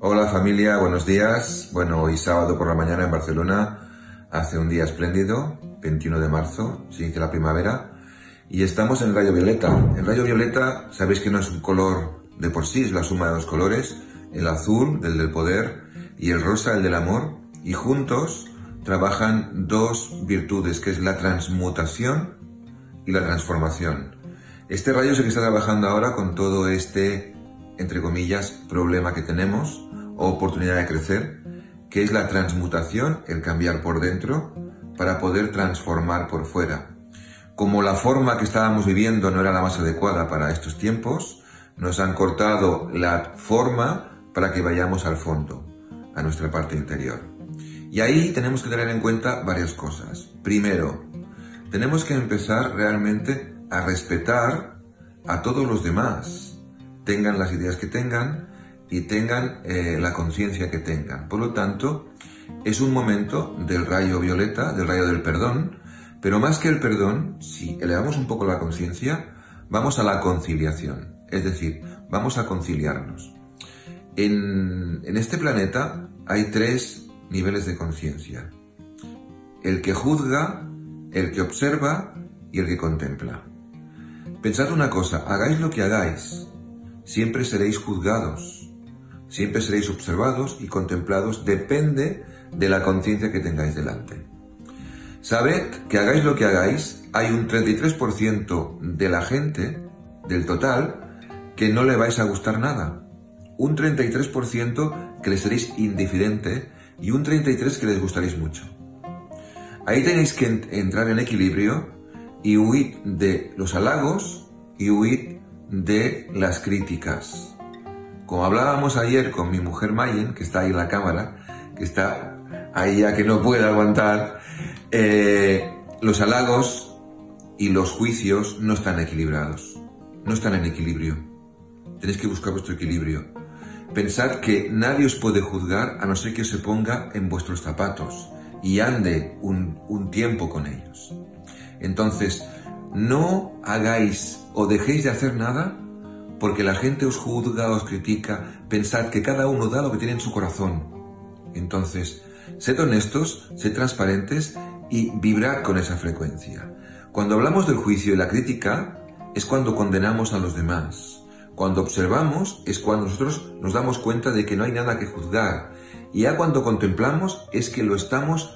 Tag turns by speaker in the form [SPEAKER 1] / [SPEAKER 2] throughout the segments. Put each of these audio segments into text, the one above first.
[SPEAKER 1] Hola familia, buenos días. Bueno, hoy sábado por la mañana en Barcelona hace un día espléndido, 21 de marzo, se inicia la primavera y estamos en el rayo violeta. El rayo violeta, sabéis que no es un color de por sí, es la suma de dos colores, el azul, del poder, y el rosa, el del amor, y juntos trabajan dos virtudes, que es la transmutación y la transformación. Este rayo es el que está trabajando ahora con todo este, entre comillas, problema que tenemos, o oportunidad de crecer, que es la transmutación, el cambiar por dentro, para poder transformar por fuera. Como la forma que estábamos viviendo no era la más adecuada para estos tiempos, nos han cortado la forma para que vayamos al fondo, a nuestra parte interior. Y ahí tenemos que tener en cuenta varias cosas. Primero, tenemos que empezar realmente a respetar a todos los demás, tengan las ideas que tengan y tengan la conciencia que tengan. Por lo tanto, es un momento del rayo violeta, del rayo del perdón, pero más que el perdón, si elevamos un poco la conciencia, vamos a la conciliación, es decir, vamos a conciliarnos. En este planeta hay tres niveles de conciencia: el que juzga, el que observa y el que contempla. Pensad una cosa, hagáis lo que hagáis, siempre seréis juzgados, siempre seréis observados y contemplados, depende de la conciencia que tengáis delante. Sabed que hagáis lo que hagáis, hay un 33% de la gente, del total, que no le vais a gustar nada. Un 33% que les seréis indiferente y un 33% que les gustaréis mucho. Ahí tenéis que entrar en equilibrio y huid de los halagos y huid de las críticas. Como hablábamos ayer con mi mujer Mayen, que está ahí en la cámara, que está ahí ya que no puede aguantar, los halagos y los juicios no están equilibrados, no están en equilibrio. Tenéis que buscar vuestro equilibrio. Pensad que nadie os puede juzgar a no ser que se ponga en vuestros zapatos y ande un tiempo con ellos. Entonces, no hagáis o dejéis de hacer nada porque la gente os juzga, os critica. Pensad que cada uno da lo que tiene en su corazón. Entonces, sed honestos, sed transparentes y vibrad con esa frecuencia. Cuando hablamos del juicio y la crítica, es cuando condenamos a los demás. Cuando observamos, es cuando nosotros nos damos cuenta de que no hay nada que juzgar. Y ya cuando contemplamos, es que lo estamos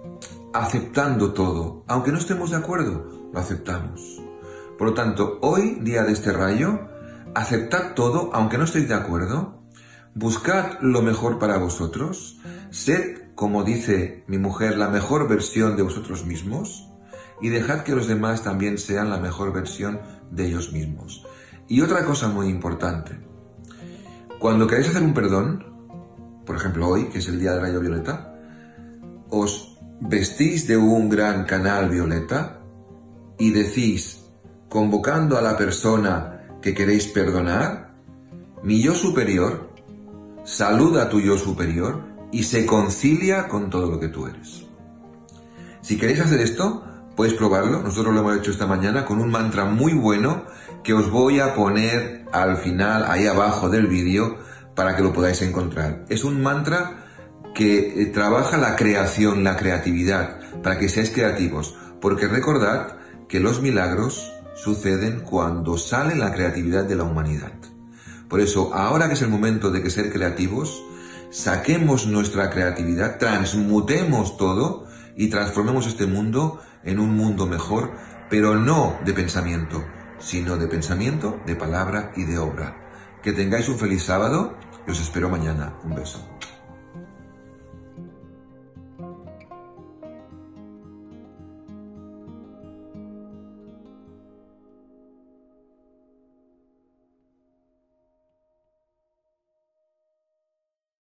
[SPEAKER 1] aceptando todo. Aunque no estemos de acuerdo, lo aceptamos. Por lo tanto, hoy, día de este rayo, aceptad todo, aunque no estéis de acuerdo, buscad lo mejor para vosotros, sed, como dice mi mujer, la mejor versión de vosotros mismos y dejad que los demás también sean la mejor versión de ellos mismos. Y otra cosa muy importante, cuando queréis hacer un perdón, por ejemplo hoy, que es el día del rayo violeta, os vestís de un gran canal violeta y decís, convocando a la persona que queréis perdonar, mi yo superior saluda a tu yo superior y se concilia con todo lo que tú eres. Si queréis hacer esto, podéis probarlo. Nosotros lo hemos hecho esta mañana con un mantra muy bueno que os voy a poner al final, ahí abajo del vídeo, para que lo podáis encontrar. Es un mantra que trabaja la creación, la creatividad, para que seáis creativos, porque recordad que los milagros suceden cuando sale la creatividad de la humanidad. Por eso, ahora que es el momento de que ser creativos, saquemos nuestra creatividad, transmutemos todo y transformemos este mundo en un mundo mejor, pero no de pensamiento, sino de pensamiento, de palabra y de obra. Que tengáis un feliz sábado y os espero mañana. Un beso.